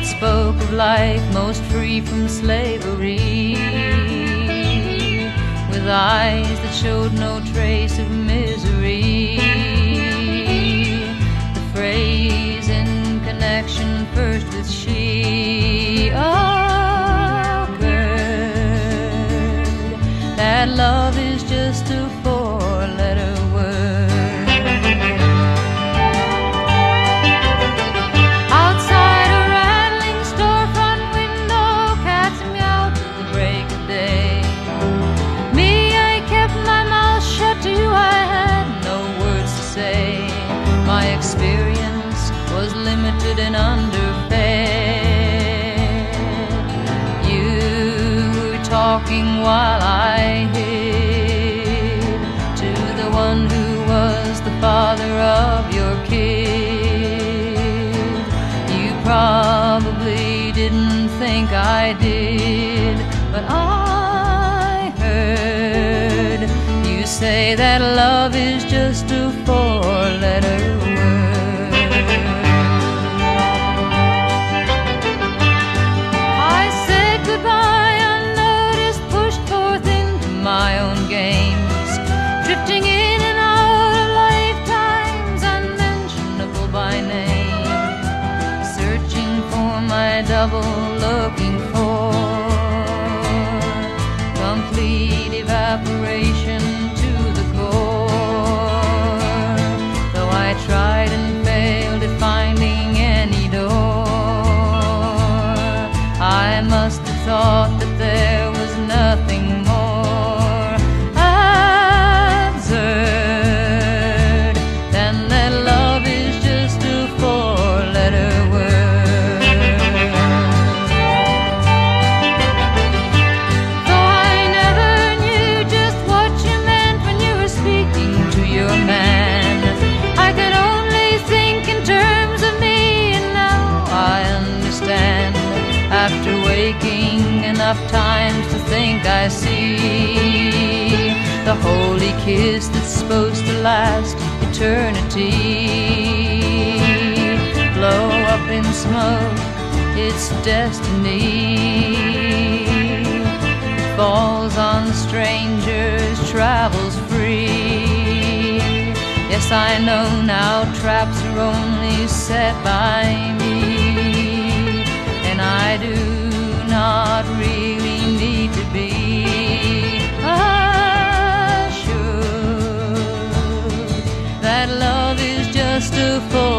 that spoke of life most free from slavery, with eyes that showed no trace of misery. The phrase in connection first with she occurred, that love is just a four-letter word. Outside a rattling storefront window, cats meow till the break of day. Me, I kept my mouth shut to you, I had no words to say. My experience was limited and underfed. You were talking while I hid to the one who was the father of your kid. You probably didn't think I did, but I heard you say that love is just a four-letter word. I said goodbye unnoticed, pushed forth into my own games, drifting in and out of lifetimes unmentionable by name, searching for my double, looking for complete evaporation to the core. Though I tried and failed at finding any door, I must have thought that there was nothing more absurd than that love is just a four-letter word. Though I never knew just what you meant when you were speaking to your man, I could only think in terms of me, and now I understand. After waking enough times to think I see the holy kiss that's supposed to last eternity, blow up in smoke, it's destiny. Falls on strangers, travels free. Yes, I know now traps are only set by me, and I do not really need to be assured that love is just a